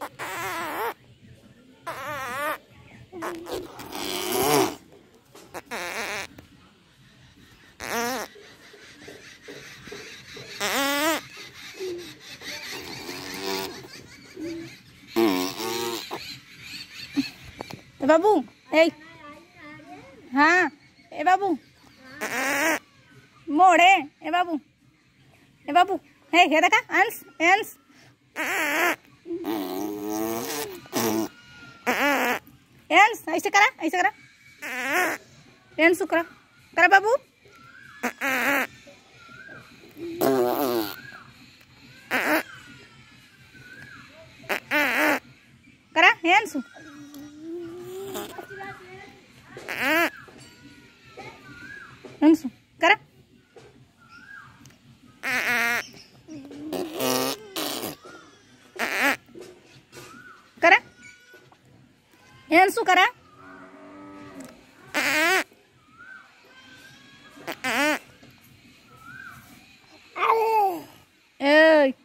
ए बाबू, ए हाँ, ए बाबू मोड़े, ए बाबू, ए बाबू, हे देखा अंश, अंश अंश, ऐसे करा, ऐसे करा, अंश करा, करा बाबू, करा अंश, अंश करा, करा अंशु करा, ए